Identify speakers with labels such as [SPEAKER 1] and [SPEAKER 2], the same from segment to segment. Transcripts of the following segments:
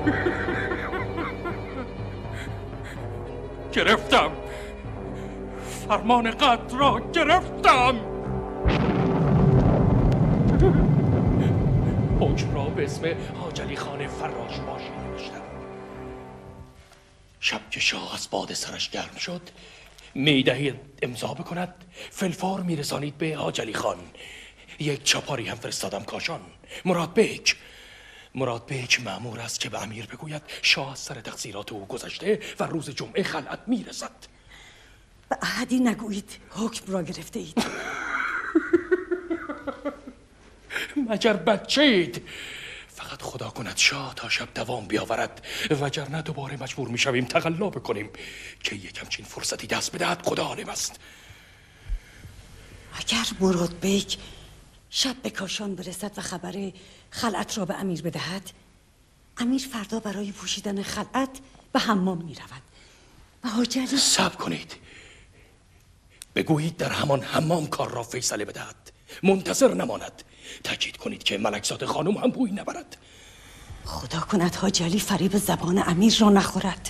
[SPEAKER 1] گرفتم، فرمان قتل را گرفتم. حکم را به اسم حاج علی خان فراش باشی نوشتم. شب که شاه از باد سرش گرم شد میدهید امضا بکند، فلفور میرسانید به حاج علی خان. یک چاپاری هم فرستادم کاشان. مراد بیک مأمور است که به امیر بگوید شاه از سر تقصیرات او گذشته و روز جمعه خلعت میرسد.
[SPEAKER 2] به احدی نگویید حکم را گرفته اید.
[SPEAKER 1] مگر بچه‌اید؟ فقط خدا کند شاه تا شب دوام بیاورد، وگرنه دوباره مجبور میشویم تقلا بکنیم که یک همچین فرصتی دست بدهد خدا عالم است.
[SPEAKER 2] اگر مراد بیک شب به کاشان برسد و خبر خلعت را به امیر بدهد، امیر فردا برای پوشیدن خلعت به حمام می رود و حاج علی...
[SPEAKER 1] صبر کنید، بگویید در همان حمام کار را فیصله بدهد، منتظر نماند. تاکید کنید که ملکزاده خانم هم بویی نبرد.
[SPEAKER 2] خدا کند حاج علی فریب زبان امیر را نخورد.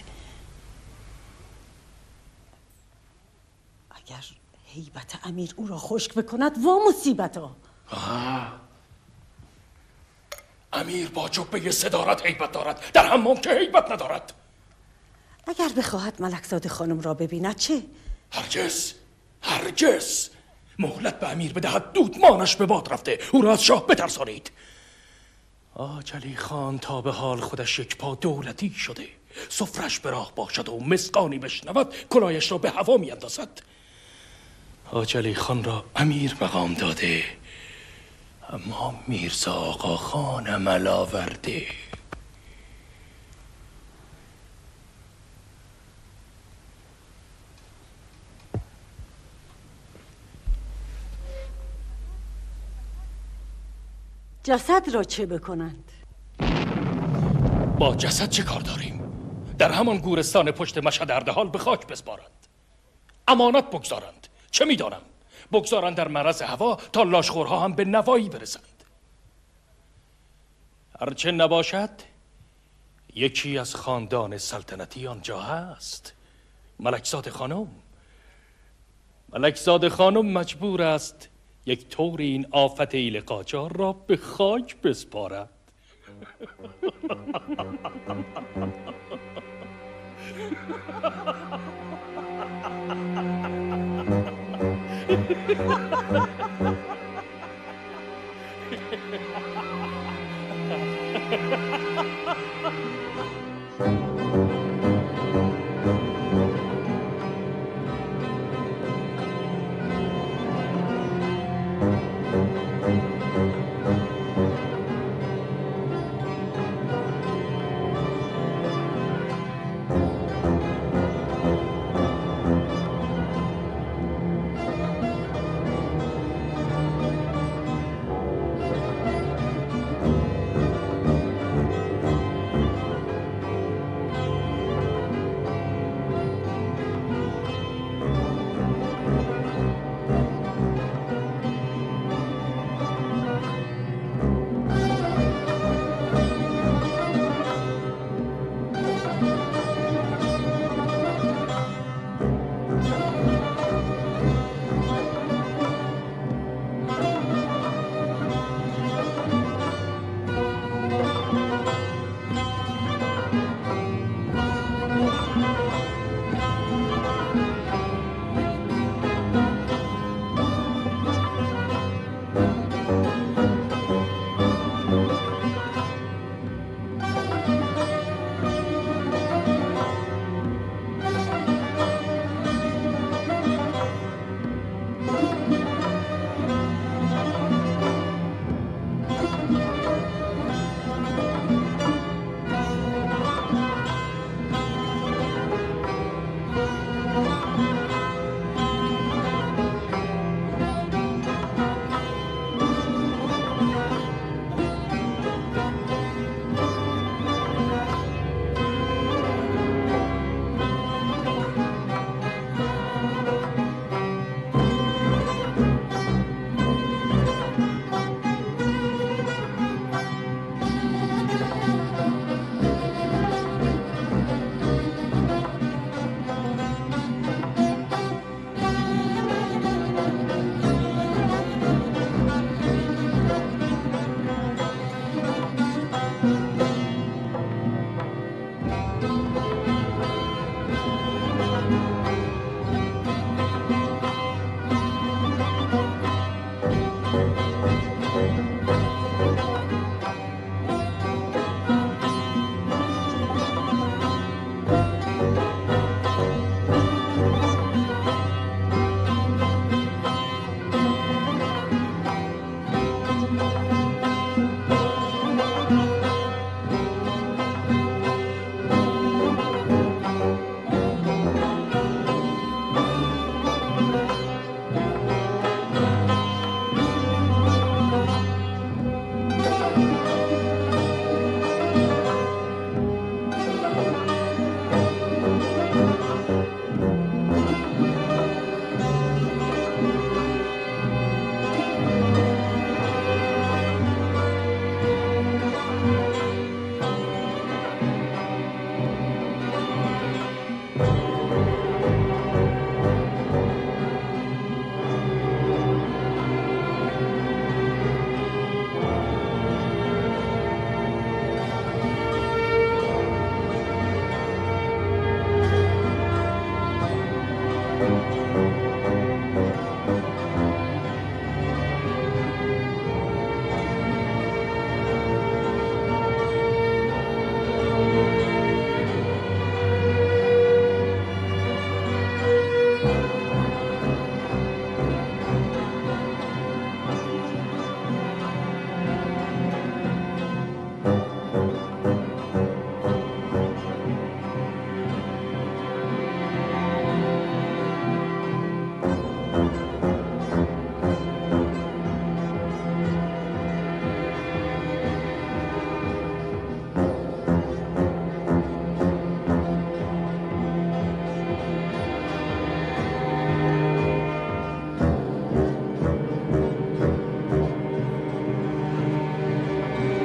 [SPEAKER 2] اگر هیبت امیر او را خشک بکند وا مصیبت ها.
[SPEAKER 1] امیر با جبه صدارت هیبت دارد، در حمام که هیبت ندارد.
[SPEAKER 2] اگر بخواهد ملکزاده خانم را ببیند چه؟
[SPEAKER 1] هرگز مهلت به امیر بدهد دودمانش به باد رفته، او را از شاه بترسانید. حاج علی خان تا به حال خودش یک پا دولتی شده، سفرش به راه باشد و مسقانی بشنود کلایش را به هوا می اندازد. حاج علی خان را امیر مقام داده، اما میرزا آقا خان عمل آورده.
[SPEAKER 2] جسد را چه بکنند؟
[SPEAKER 1] با جسد چه کار داریم؟ در همان گورستان پشت مشهد اردهال به خاک بسپارند، امانت بگذارند. چه میدانم، بگذارند در معرض هوا تا لاشخورها هم به نوایی برسند. هرچه نباشد یکی از خاندان سلطنتی آنجا هست، ملکزاده خانم مجبور است یک طور این آفت ایل قاجار را به خاک بسپارد.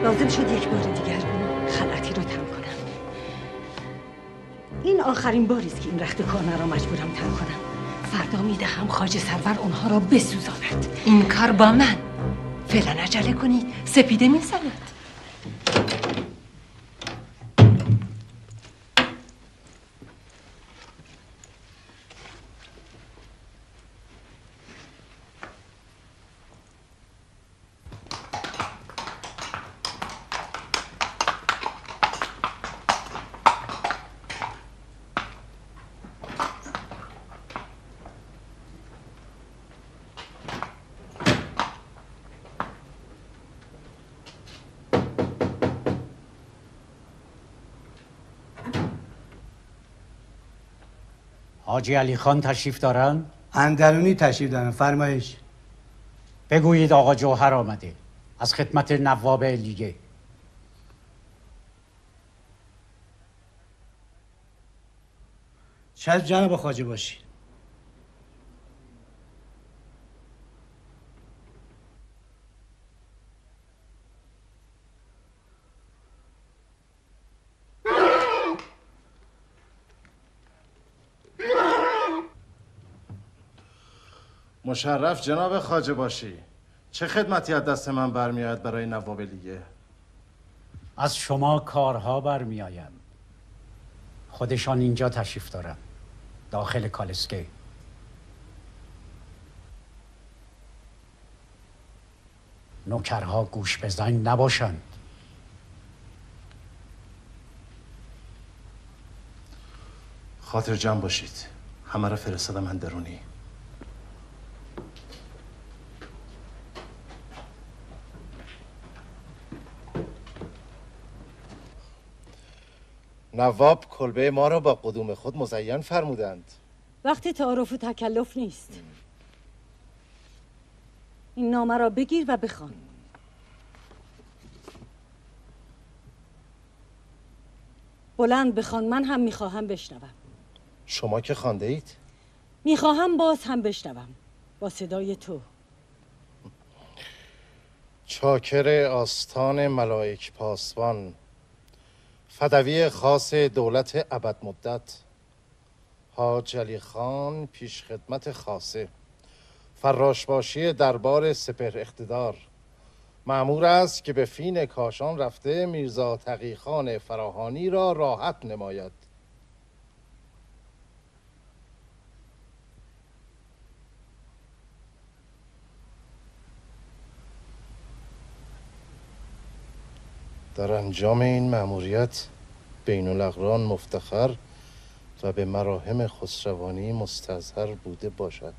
[SPEAKER 2] لازم شد یک بار دیگر خلعتی رو تن کنم. این آخرین باری است که این رخت کهنه را مجبورم تن کنم. فردا میدهم خواجه سرور اونها را بسوزاند.
[SPEAKER 3] این کار با من. فعلا عجله کنید، سپیده میزند.
[SPEAKER 4] حاجی علی خان تشریف دارن؟
[SPEAKER 5] اندرونی تشریف دارن. فرمایش.
[SPEAKER 4] بگویید آقا جوهر آمده از خدمت نواب لیگه.
[SPEAKER 5] چشم جناب خواجه باشی.
[SPEAKER 6] مشرف جناب خواجه باشی. چه خدمتی از دست من برمیآید برای نواب لیگه؟
[SPEAKER 4] از شما کارها برمیآید. خودشان اینجا تشریف دارن، داخل کالسکه. نوکرها گوش بزن نباشند.
[SPEAKER 6] خاطر جمع باشید، همه را فرستادم اندرونی. نواب کلبه ما را با قدوم خود مزین فرمودند.
[SPEAKER 2] وقتی تعارف و تکلف نیست. این نامه را بگیر و بخوان. بلند بخوان، من هم میخواهم بشنوم.
[SPEAKER 6] شما که خوانده اید؟
[SPEAKER 2] میخواهم باز هم بشنوم با صدای تو.
[SPEAKER 6] چاکر آستان ملائک پاسبان، فدوی خاص دولت ابد مدت، حاج علی خان پیش خدمت خاصه، فراشباشی دربار سپهر اقتدار، مأمور است که به فین کاشان رفته میرزا تقی خان فراهانی را راحت نماید. در انجام این مأموریت بین الاقران مفتخر و به مراهم خسروانی مستظهر بوده باشد.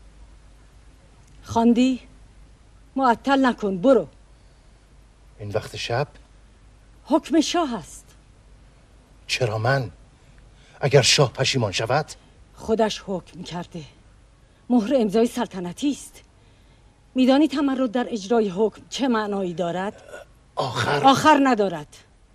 [SPEAKER 2] خواندی؟ معطل نکن، برو.
[SPEAKER 6] این وقت شب؟
[SPEAKER 2] حکم شاه است.
[SPEAKER 6] چرا من؟ اگر شاه پشیمان شود؟
[SPEAKER 2] خودش حکم کرده. مهر امضای سلطنتی است. میدانی تمرد در اجرای حکم چه معنایی دارد؟ آخر ندارد.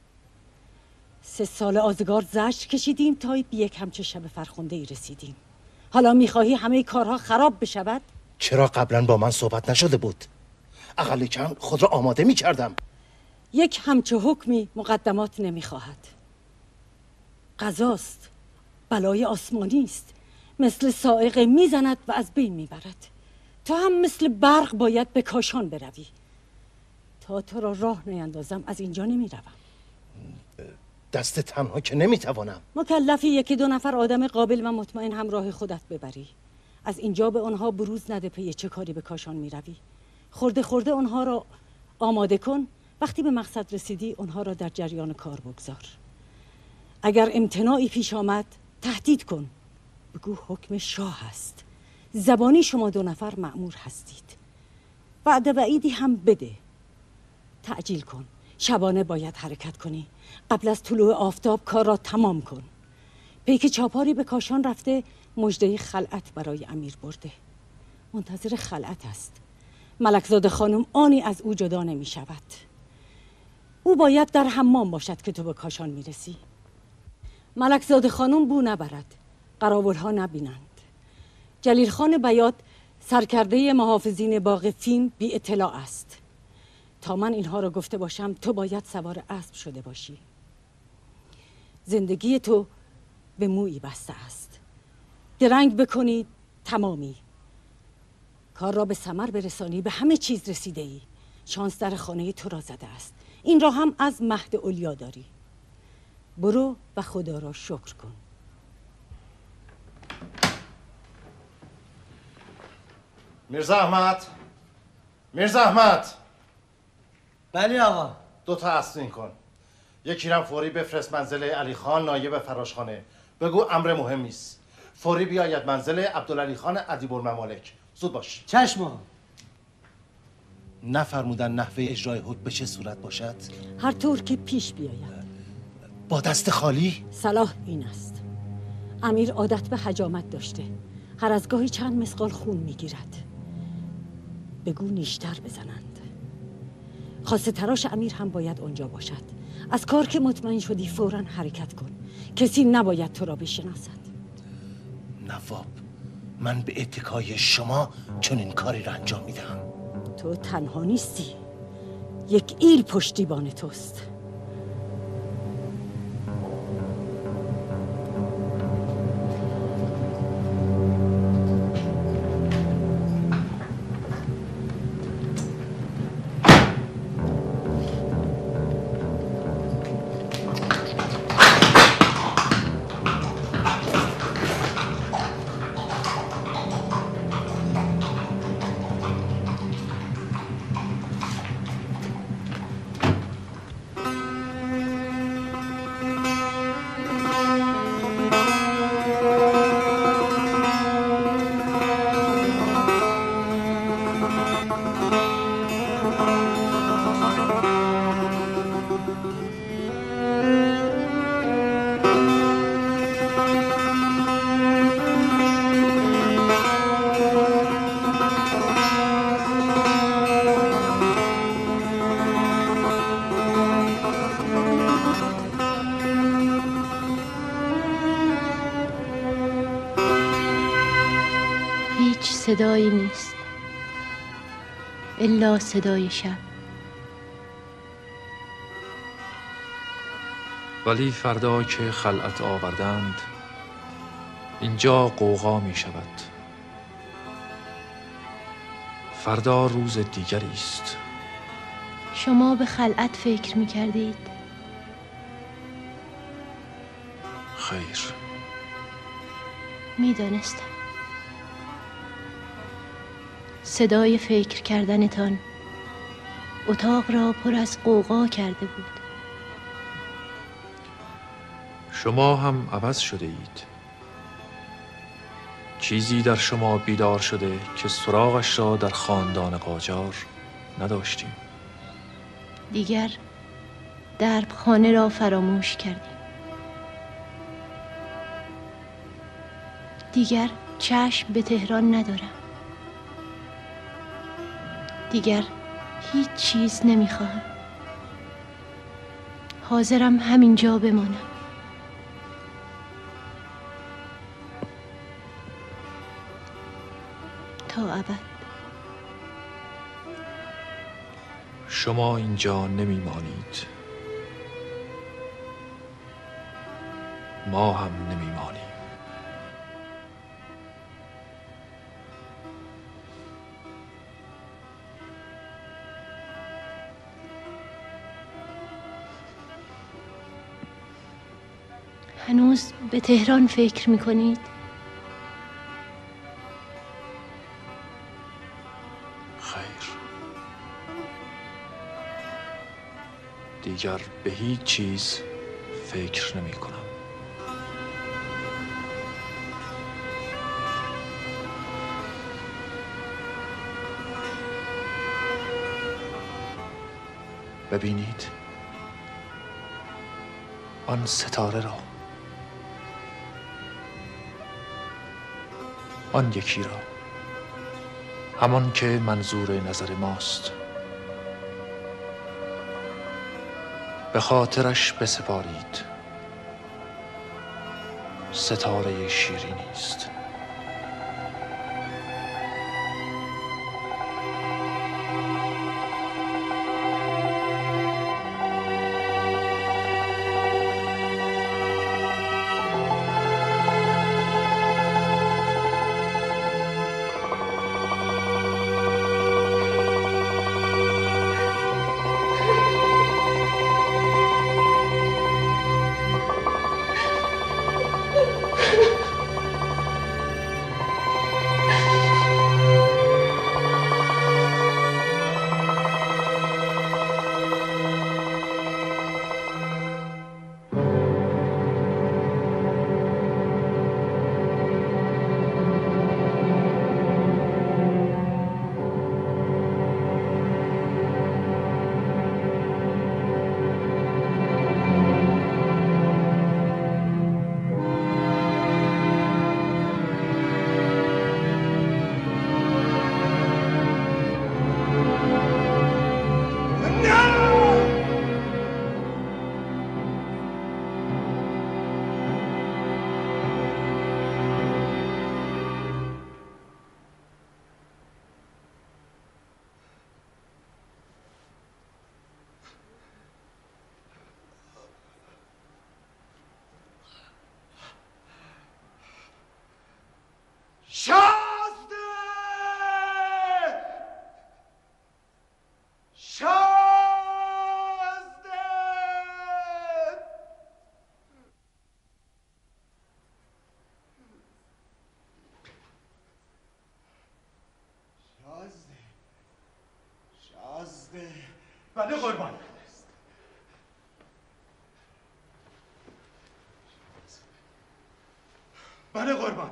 [SPEAKER 2] 3 سال آزگار زجر کشیدیم تا به یک همچه شب فرخنده‌ای رسیدیم. حالا میخواهی همه کارها خراب بشود؟
[SPEAKER 6] چرا قبلا با من صحبت نشده بود؟ اقل کم خود را آماده میکردم.
[SPEAKER 2] یک همچه حکمی مقدمات نمیخواهد. قضاست، بلای آسمانی است. مثل صاعقه میزند و از بین میبرد. تو هم مثل برق باید به کاشان بروی. تا تو را راه نیندازم از اینجا نمیروم.
[SPEAKER 6] دست تنها که نمیتوانم.
[SPEAKER 2] مکلفی 1-2 نفر آدم قابل و مطمئن همراه خودت ببری. از اینجا به آنها بروز نده پی چه کاری به کاشان میروی. خورده خورده آنها را آماده کن. وقتی به مقصد رسیدی آنها را در جریان کار بگذار. اگر امتناعی پیش آمد تهدید کن. بگو حکم شاه است. زبانی شما 2 نفر مأمور هستید. وعده وعیدی هم بده. تعجیل کن. شبانه باید حرکت کنی. قبل از طلوع آفتاب کار را تمام کن. پیک چاپاری به کاشان رفته مژده خلعت برای امیر برده. منتظر خلعت است. ملکزاده خانم آنی از او جدا نمی شود. او باید در حمام باشد که تو به کاشان می رسی. ملکزاده خانم بو نبرد. قراولها نبینند. جلیل خان بیات سرکرده محافظین باغ فین بی اطلاع است. تا من اینها را گفته باشم تو باید سوار اسب شده باشی. زندگی تو به مویی بسته است. درنگ بکنی تمامی. کار را به ثمر برسانی، به همه چیز رسیده ای. شانس در خانه تو را زده است. این را هم از مهد علیا داری. برو و خدا را شکر کن.
[SPEAKER 6] میرزا احمد، میرزا احمد.
[SPEAKER 5] بله آقا.
[SPEAKER 6] 2 تا اسنین کن. یکی رم فوری بفرست منزل علی خان نایب فراشخانه. بگو امر مهمی است. فوری بیاید منزل عبدالعلی خان ادیب الممالک. زود باش.
[SPEAKER 5] چشم آقا.
[SPEAKER 6] نفرمودن نحوه اجرای حکم به چه صورت باشد؟
[SPEAKER 2] هر طور که پیش بیاید.
[SPEAKER 6] با دست خالی؟
[SPEAKER 2] صلاح این است. امیر عادت به حجامت داشته. هر از گاهی چند مسقال خون میگیرد. بگو نیشتر بزنند. خواسته تراش امیر هم باید آنجا باشد. از کار که مطمئن شدی فوراً حرکت کن. کسی نباید تو را بشناسد.
[SPEAKER 6] نواب، من به اتکای شما چون این کاری را انجام میدم.
[SPEAKER 2] تو تنها نیستی. یک ایل پشتیبان توست.
[SPEAKER 7] صدایی نیست الا صدای شب.
[SPEAKER 8] ولی فردا که خلعت آوردند اینجا غوغا می شود. فردا روز دیگری است.
[SPEAKER 7] شما به خلعت فکر می کردید؟
[SPEAKER 8] خیر.
[SPEAKER 7] می دانستم. صدای فکر کردنتان اتاق را پر از غوغا کرده بود.
[SPEAKER 8] شما هم عوض شده اید. چیزی در شما بیدار شده که سراغش را در خاندان قاجار نداشتیم.
[SPEAKER 7] دیگر درب خانه را فراموش کردیم. دیگر چشم به تهران ندارم. دیگر هیچ چیز نمیخواهم. حاضرم همینجا بمانم. تا ابد.
[SPEAKER 8] شما اینجا نمیمانید. ما هم نمیمانیم.
[SPEAKER 7] هنوز به تهران فکر میکنید؟
[SPEAKER 8] خیر. دیگر به هیچ چیز فکر نمی کنم. ببینید آن ستاره را، آن یکی را، همان که منظور نظر ماست. به خاطرش بسپارید. ستاره شیرینی است.
[SPEAKER 4] بله قربان. بله قربان.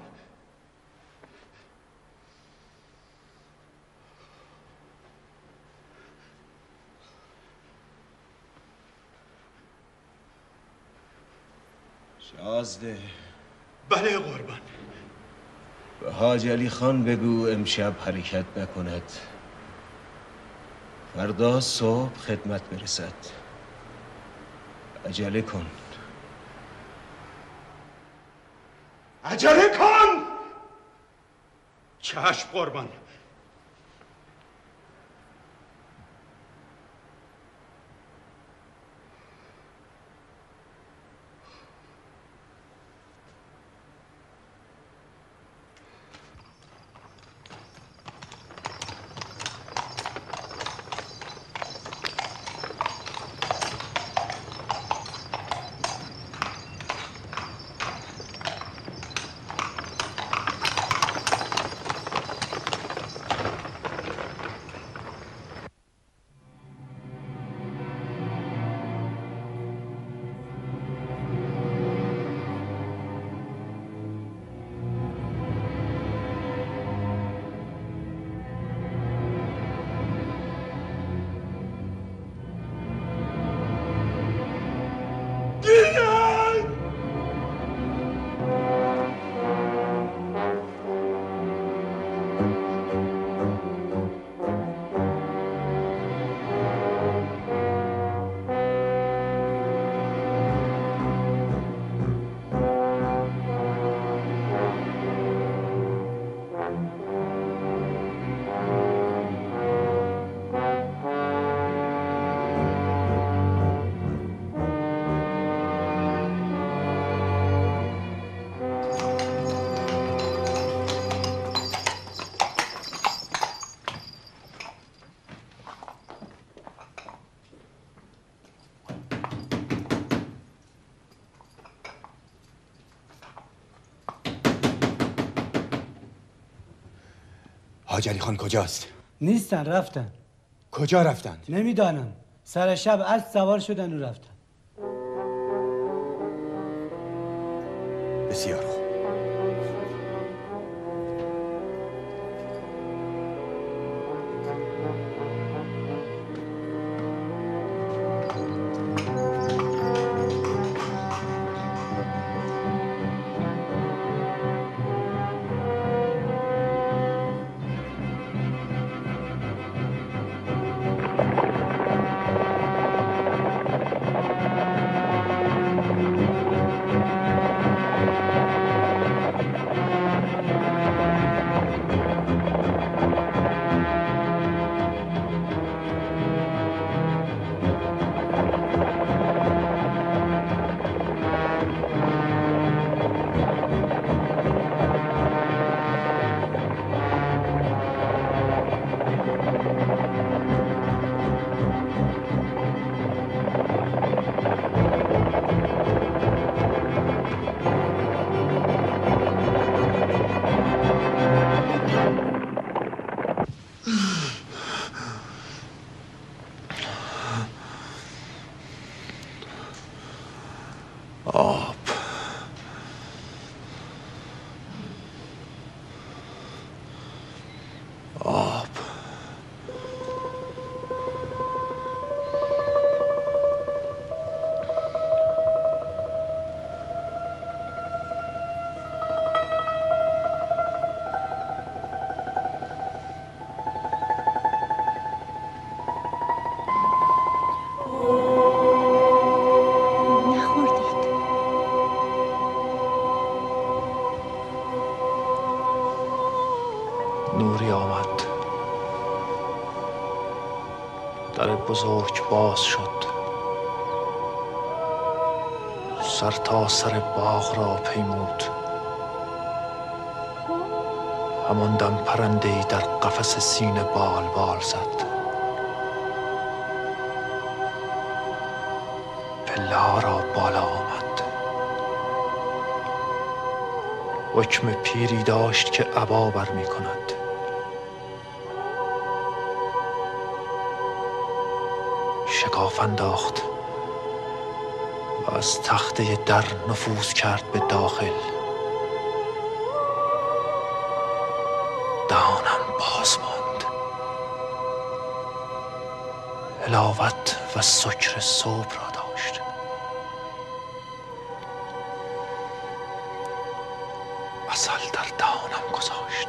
[SPEAKER 9] شازده.
[SPEAKER 4] بله قربان.
[SPEAKER 9] به حاج علی خان بگو امشب حرکت نکند، فردا صبح خدمت برسد. عجله کن.
[SPEAKER 4] عجله کن. چشم قربان.
[SPEAKER 10] حاج علی خان کجاست؟
[SPEAKER 5] نیستن، رفتن.
[SPEAKER 10] کجا رفتند؟
[SPEAKER 5] نمیدانم. سر شب اسب سوار شدن و رفتن.
[SPEAKER 10] بسیار خوب.
[SPEAKER 8] آب. آب. نوری آمد. در بزرگ باز شد. سر تا سر باغ را پیمود. همان دم پرنده‌ای در قفس سینه بال بال زد. پله‌ها را بالا آمد. حکم پیری داشت که ابا بر می کند. کاف انداخت و از تخته در نفوذ کرد به داخل. دهانم باز ماند. حلاوت و سکر صبح را داشت. عسل در دهانم گذاشت.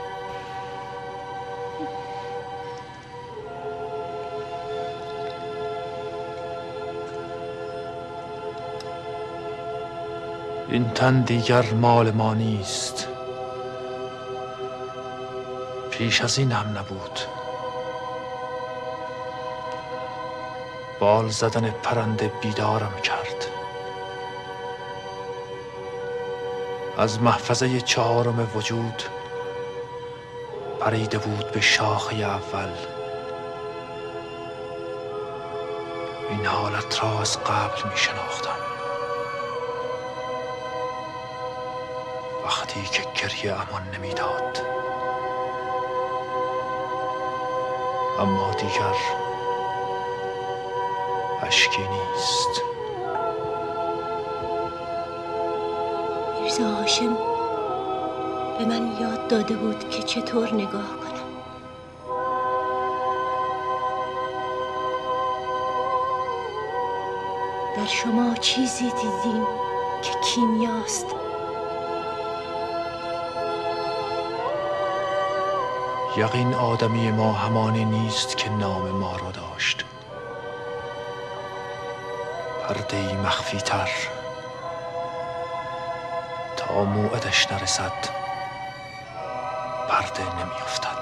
[SPEAKER 8] این تن دیگر مال ما نیست. پیش از این هم نبود. بال زدن پرنده بیدارم کرد. از محفظه چهارم وجود پریده بود به شاخه اول. این حالت را از قبل می شناختم. وقتی که گریه امان نمیداد، اما دیگر اشکی نیست.
[SPEAKER 7] میرزا هاشم به من یاد داده بود که چطور نگاه کنم. در شما چیزی دیدیم که کیمیاست.
[SPEAKER 8] یقین آدمی ما همانی نیست که نام ما را داشت. پرده‌ای مخفی تر تا موعدش نرسد پرده نمی افتد.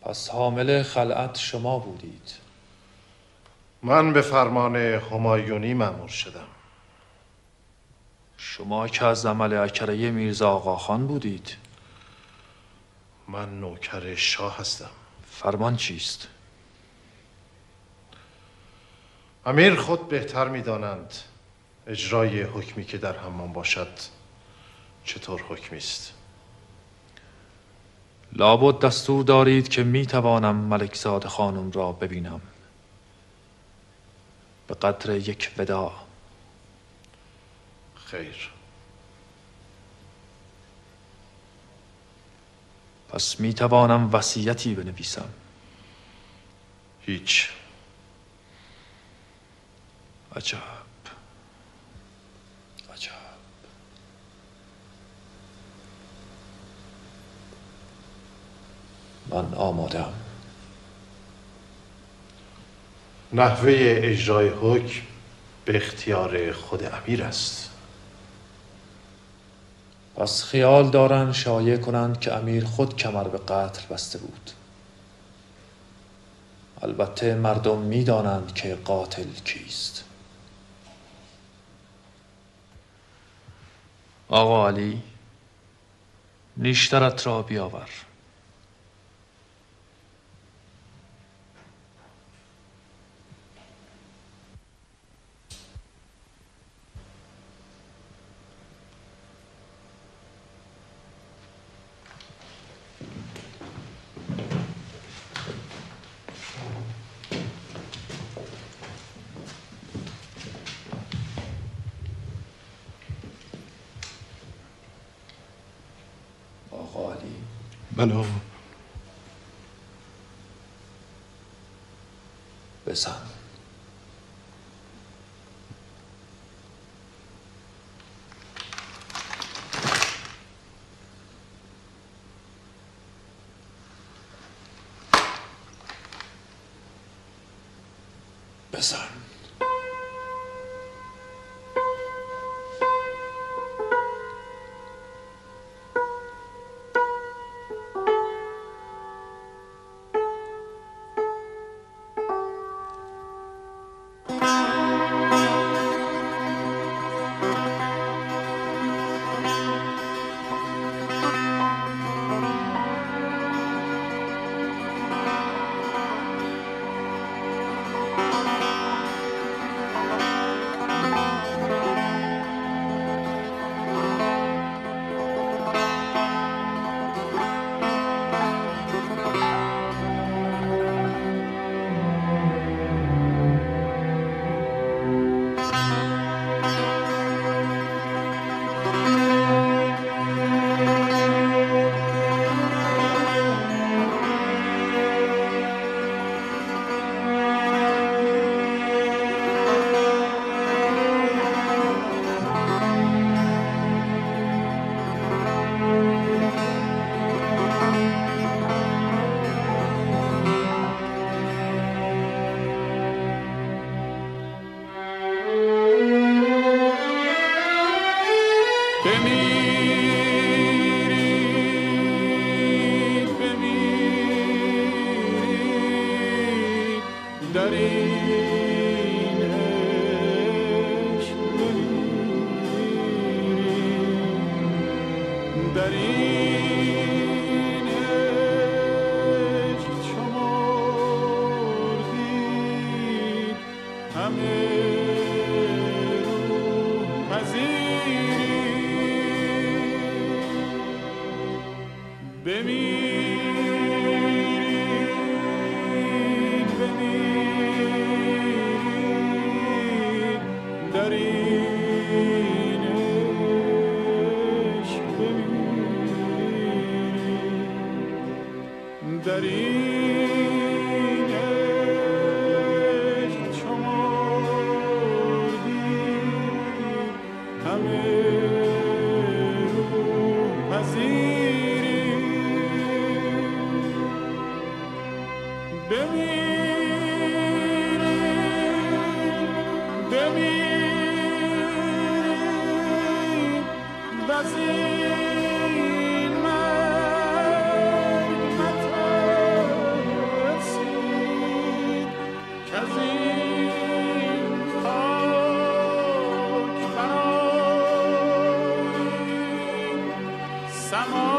[SPEAKER 8] پس حامل خلعت شما بودید؟
[SPEAKER 6] من به فرمان همایونی مأمور شدم.
[SPEAKER 8] شما که از عمل اکره میرزا آقاخان بودید؟
[SPEAKER 6] من نوکر شاه هستم.
[SPEAKER 8] فرمان چیست؟
[SPEAKER 6] امیر خود بهتر می‌دانند اجرای حکمی که در حمام باشد چطور حکمی است.
[SPEAKER 8] لابد دستور دارید که میتوانم ملکزاد خانم را ببینم به قدر یک وداع.
[SPEAKER 6] خیر.
[SPEAKER 8] پس میتوانم وصیتی بنویسم؟
[SPEAKER 6] هیچ.
[SPEAKER 8] عجب عجب. من آمادم.
[SPEAKER 6] نحوه اجرای حکم به اختیار خود امیر است.
[SPEAKER 8] پس خیال دارن شایع کنند که امیر خود کمر به قتل بسته بود. البته مردم میدانند که قاتل کیست. آقا علی، نیشترت را بیاور.
[SPEAKER 10] منو
[SPEAKER 8] بزن. بزن.
[SPEAKER 11] اما